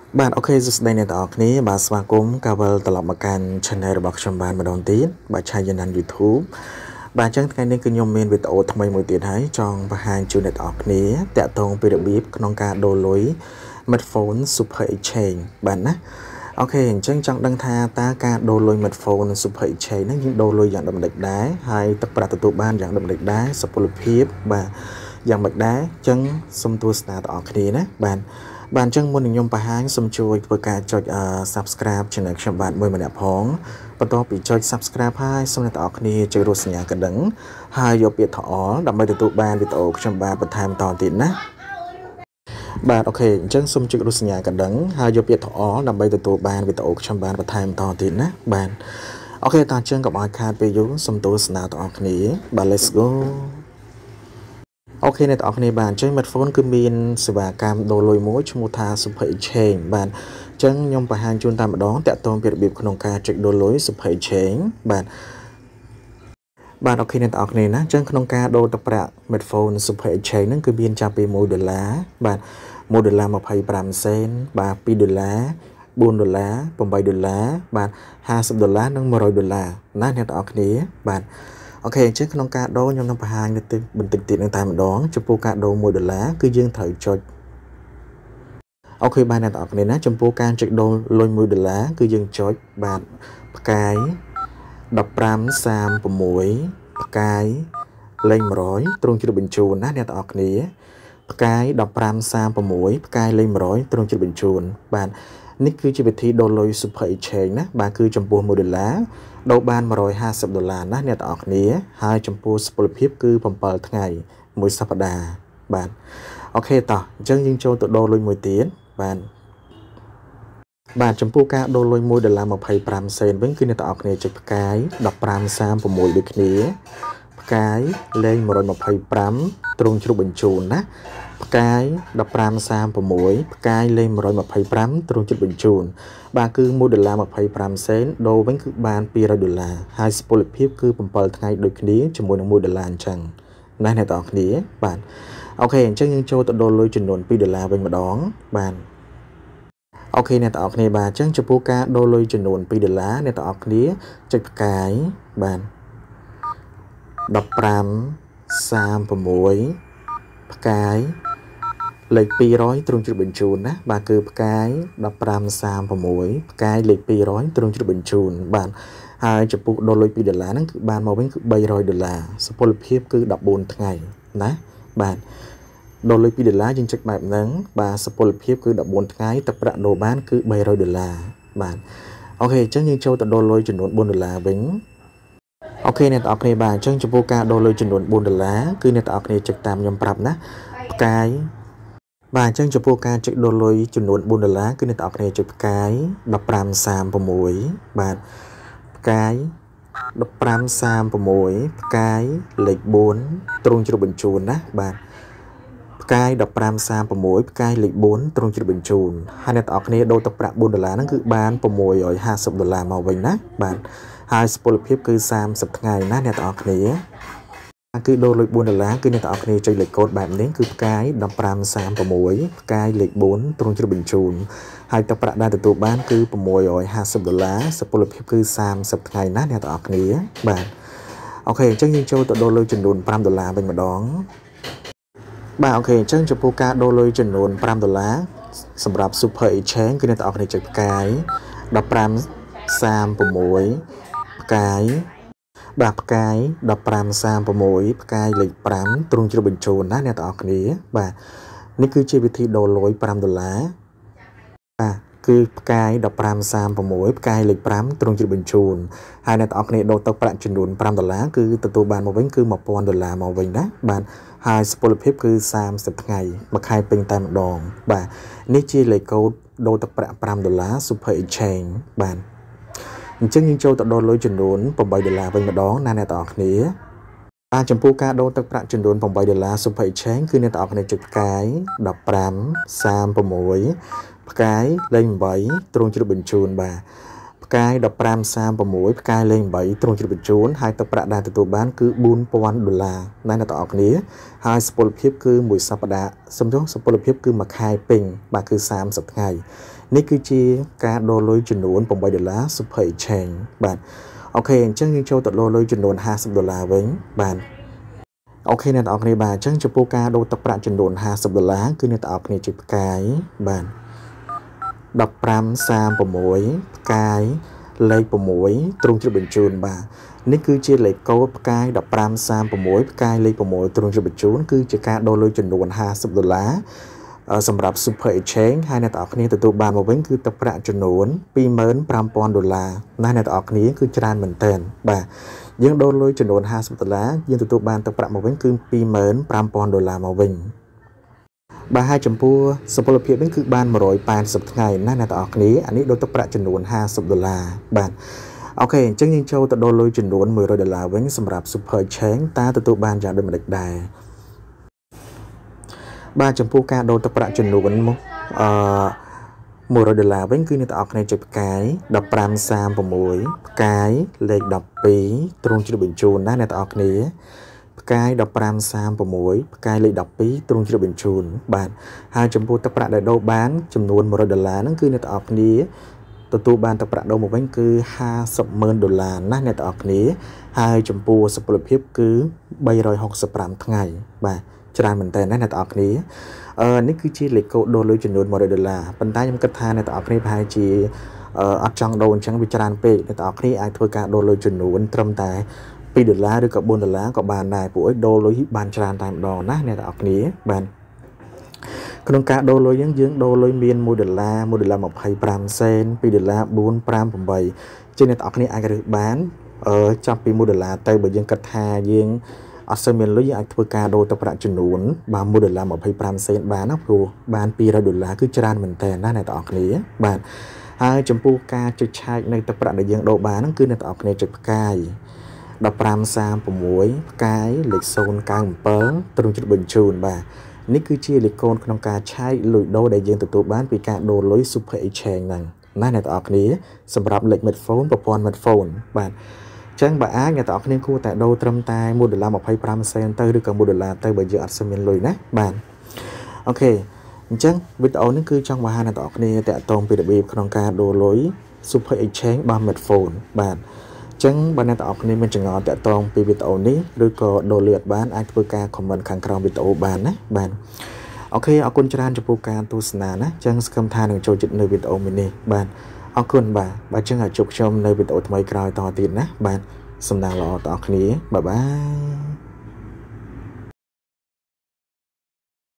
bạn ok just đây này tao ní bà sma cũng cà vờ tập một can channel bọc trong bàn mà đón tiếng bà trai dân ăn YouTube bà chẳng cái nên cứ nhôm men về tổ thay một tiền hái trong và hai chủ net ở ní tẹt tông về được biết non ca đồ lối mật phone super exchange bạn á ok chẳng chẳng đăng tha ta ca đồ lối mật phone super exchange nó những đồ lối dạng đậm đạch đá hay tập bà tụ ban dạng đậm đạch đá support phép và dạng bạch đá chẳng xông tua start ở ní nè bạn chẳng muốn nhôm bà hai xông chui với cả cho subscribe channel của bạn mới mà đẹp hóng và to bị cho subscribe hai xong rồi tạo kia chơi đồ nhà cái đấng hai vô biệt thọ đậm bây tụ ban bị tổ trong ba bật tham to tiền á bạn ok chẳng xông chơi đồ nhà cái đấng hai vô biệt thọ đậm bây tụ ban bị tổ trong ba bật tham to tiền á bạn ok ta chân gặp ai khai bây giờ xông tôi nào tạo kia bạn let's go ok này tao này bạn chơi mật phone cứ miên sự bà cam đồ lôi mối trong một thà super exchange bạn chân nhom bà hàng chun tam đó tẹt tôn biệt biệt con ca trực đồ lối super exchange bạn ok này tao này nè chân con ca đồ tập bạc mật phone super exchange nó cứ miên chạm về $1 bạn $1 một hay pram sen bà $2 $4 $7 bạn $50 nâng $100 nãy này tao này bạn ok chứ không ca đô nhom năm hai người tự bình tĩnh tiền tại mà đón chụp ca đô $1 cứ dương thời cho ok bài này tạo này nè chụp ca trực đô lôi $1 cứ dương cho bạn cái đọc pram sam của mũi cái lên rồi trung chưa bình chuồn nè tạo này cái đọc pram sam của mũi cái lên rồi trung chưa bình chuồn bạn nick cứ chỉ việc thi đô lôi super exchange nè bạn cứ chụp $1đâu ban $150ណាអ្នកទាំងអស់គ្នាហើយចំពោះសុពលភាពគឺ7ថ្ងៃមួយសប្តាហ៍បាទអូខេតោះអញ្ចឹងយើងចូលទៅដូរលុយមួយទៀតបាទចំពោះការដូរលុយ$1.25សេនវិញគឺអ្នកទាំងអស់គ្នាចុចផ្កាយ1536ដូចគ្នាផ្កាយលេខ125ទ្រង់ជ្រុះបញ្ជូនណាផ្កាយ1536ផ្កាយលេខ125ទ្រង់ជ្រុះបញ្ជូនបាទគឺ$1.25សេនដូរវិញគឺបាន$200ហើយសុពលភាពគឺ7ថ្ងៃដូចគ្នាជាមួយនឹង$1អញ្ចឹងណាអ្នកទាំងអស់គ្នាបាទអូខេអញ្ចឹងយើងចូលទៅដូរលុយចំនួន$2វិញម្ដងបាទអូខេអ្នកទាំងអស់គ្នាបាទអញ្ចឹងចំពោះការដូរលុយចំនួន$2អ្នកទាំងអស់គ្នាចុចផ្កាយបាទ1536ផ្កាយលេខ200ទ្រង់ជ្រុះបញ្ជូនណាបាទគឺផ្កាយ1536ផ្កាយលេខ200ទ្រង់ជ្រុះបញ្ជូនបាទហើយចំពោះដូរលុយ$2ហ្នឹងគឺបានមកវិញគឺ$300សុពលភាពគឺ14ថ្ងៃណាបាទដូរលុយ$2យើងចុចបែបហ្នឹងបាទសុពលភាពគឺ14ថ្ងៃទឹកប្រាក់ដូរបានគឺ$300បាទអូខេអញ្ចឹងយើងចូលទៅដូរលុយចំនួន$4វិញអូខេអ្នកទាំងអស់គ្នាបាទអញ្ចឹងចំពោះការដូរលុយចំនួន$4គឺអ្នកទាំងអស់គ្នាចុចតាមខ្ញុំប្រាប់ណាផ្កាយបាទអញ្ចឹងចំពោះការចុចដូរលុយចំនួន$4គឺអ្នកទាំងអស់គ្នាចុចផ្កាយ1536បាទផ្កាយ1536ផ្កាយលេខ4ទ្រង់ជ្រុះបញ្ជូនណាបាទផ្កាយ1536ផ្កាយលេខ4ទ្រង់ជ្រុះបញ្ជូនហើយអ្នកទាំងអស់គ្នាដូរទឹកប្រាក់$4ហ្នឹងគឺបាន$650មកវិញណាបាទហើយសុពលភាពគឺ30ថ្ងៃណាអ្នកទាំងអស់គ្នាគឺដូរលុយ$4គឺអ្នកទាំងអស់គ្នាចុចលេខកូដបែបនេះគឺផ្កាយ1536ផ្កាយលេខ4ទ្រង់ជ្រុះបញ្ជូនហើយទឹកប្រាក់ដែលទទួលបានគឺ$650សុពលភាពគឺ30ថ្ងៃណាអ្នកទាំងអស់គ្នាបាទអូខេអញ្ចឹងយើងចូលទៅដូរលុយចំនួន$5វិញម្ដងបាទអូខេអញ្ចឹងចំពោះការដូរលុយចំនួន$5សម្រាប់ Super Exchange គឺអ្នកទាំងអស់គ្នាចុចផ្កាយ1536ផ្កាយបាទផ្កាយ1536ផ្កាយលេខ5ទ្រង់ជ្រុះបញ្ជូនណាអ្នកទាំងអស់គ្នាបាទនេះគឺជាវិធីដូរលុយ$5បាទគឺផ្កាយ1536ផ្កាយលេខ5ទ្រង់ជ្រុះបញ្ជូនហើយអ្នកទាំងអស់គ្នាដូរទៅប្រាក់ចំនួន$5គឺទទួលបានមកវិញគឺ$1000មកវិញណាបាទហើយសុពលភាពគឺ30ថ្ងៃមួយខែពេញតែម្ដងបាទនេះជាលេខកូដដូរទឹកប្រាក់$5 Super Exchange បាទអញ្ចឹងយើងចូលទៅដូរលុយចំនួន$8វិញម្ដងណាអ្នកទាំងអស់គ្នាបាទចំពោះការដូរទឹកប្រាក់ចំនួន$8 Super Exchange គឺអ្នកទាំងអស់គ្នាចុចផ្កាយ1536ផ្កាយលេខ8ទ្រង់ជ្រុះបញ្ជូនបាទផ្កាយ1536ផ្កាយលេខ8ទ្រង់ជ្រាបបញ្ជូនហើយទឹកប្រាក់ដែលទទួលបានគឺ$4000ណែអ្នកទាំងអស់គ្នាហើយសុពលភាពគឺមួយសប្តាហ៍សំចុះសុពលភាពគឺមួយខែពេញបាទគឺ30ថ្ងៃនេះគឺជាការដូរលុយចំនួន$8 Super Exchange បាទអូខេអញ្ចឹងយើងចូលទៅដូរលុយចំនួន$50វិញបាទអូខេអ្នកទាំងអស់គ្នាបាទអញ្ចឹងចំពោះការដូរទឹកប្រាក់ចំនួន$50គឺអ្នកទាំងអស់គ្នាជួយផ្កាយបាទ1536ផ្កាយលេខ6ទ្រង់ជ្រាបបញ្ជូនបាទនេះគឺជាលេខកូដផ្កាយ1536ផ្កាយលេខ6ទ្រង់ជ្រាបបញ្ជូនគឺជាការដូរលុយចំនួន$50សម្រាប់ Super Exchange ហើយអ្នកទាំងអស់គ្នាទទួលបានមកវិញគឺទឹកប្រាក់ចំនួន$25,000ណាអ្នកទាំងអស់គ្នាគឺច្រើនមែនទែនបាទយើងដូរលុយចំនួន$50យើងទទួលបានទឹកប្រាក់មកវិញគឺ$25,000មកវិញបាទហើយចំពោះសុពលភាពនេះគឺបាន180ថ្ងៃណាអ្នកទាំងអស់គ្នាអានេះដូរទឹកប្រាក់ចំនួន$50បាទអូខេអញ្ចឹងយើងចូលទៅដូរលុយចំនួន$100វិញសម្រាប់ Super Exchange តើទទួលបានយ៉ាងដូចម្តេចដែរបាទចំពោះការដូរទឹកប្រាក់ចំនួន$100វិញគឺអ្នកទាំងអស់គ្នាចុចផ្កាយ1536ផ្កាយលេខ12ទ្រង់ជ្រាបបញ្ជូនណាអ្នកទាំងអស់គ្នាផ្កាយ1536ផ្កាយលេខ12ទ្រង់ជ្រាបបញ្ជូនបាទហើយចំពោះទឹកប្រាក់ដែលដូរបានចំនួន$100ហ្នឹងគឺអ្នកទាំងអស់គ្នាទទួលបានទឹកប្រាក់ដូរមកវិញគឺ$50,000ណាអ្នកទាំងអស់គ្នាហើយចំពោះសុពលភាពគឺ365ថ្ងៃបាទច្រើនមែនតើណាអ្នកទាំងអស់គ្នានេះគឺជាលេខកូដដូរលុយចំនួន$100ប៉ុន្តែខ្ញុំគិតថាអ្នកទាំងអស់គ្នាប្រហែលជាអត់ចង់ដូរអញ្ចឹងវាច្រើនពេកអ្នកទាំងអស់គ្នាអាចធ្វើការដូរលុយចំនួនត្រឹមតែ$2ឬក៏$4ក៏បានដែរពួកឯងដូរលុយបានច្រើនតែម្ដងណាអ្នកទាំងអស់គ្នាបាទក្នុងការដូរលុយយើងដូរលុយមាន$1 $1.25សេន$2 4 5 8ជាអ្នកទាំងអស់គ្នាអាចរើសបានចាប់ពី$1ទៅបើយើងគិតថាយើងអត់សូវមានលុយយើងអាចធ្វើការដូរទឹកប្រាក់ចំនួនបាទ$1.25សេនបានណាព្រោះបាន$200គឺច្រើនមែនតើណាអ្នកទាំងអស់គ្នាបាទហើយចំពោះការចុចឆែកនៅទឹកប្រាក់ដែលយើងដូរបានហ្នឹងគឺអ្នកទាំងអស់គ្នាចុចផ្កាយ1536ផ្កាយលេខ097ទ្រង់ជ្រាបបញ្ជូនបាទនេះគឺជាលេខកូនក្នុងការឆែកលុយដូរដែលយើងទទួលបានពីការដូរលុយ Super Exchange ហ្នឹងណាអ្នកទាំងអស់គ្នាសម្រាប់លេខ Medphone ប្រព័ន្ធ Medphone បាទចឹងបើអាចអ្នកទាំងអស់គ្នាគួរតែដូរត្រឹមតែ$1.25សេនទៅឬក៏$1ទៅបើយើងអត់សូវមានលុយណាបាទអូខេអញ្ចឹងវីដេអូនេះគឺចង់បង្ហាញអ្នកទាំងអស់គ្នាតាក់ទងពីរបៀបក្នុងការដូរលុយ Super Exchange របស់ Medphone បាទចឹងបើអ្នកទាំងអស់គ្នាមានចម្ងល់តាក់ទងពីវីដេអូនេះឬក៏ដូរលុយអត់បានអាចធ្វើការ comment ខាងក្រោមវីដេអូបានណាបាទអូខេអរគុណច្រើនចំពោះការទស្សនាណាចឹងសង្ឃឹមថានឹងចូលចិត្តនៅវីដេអូមួយនេះបាទអរគុណបាទចឹងឲ្យជួបខ្ញុំនៅវីដេអូថ្មីក្រោយតទៀតណាបាទសំណាងល្អដល់អ្នកគ្នាបាយបាយ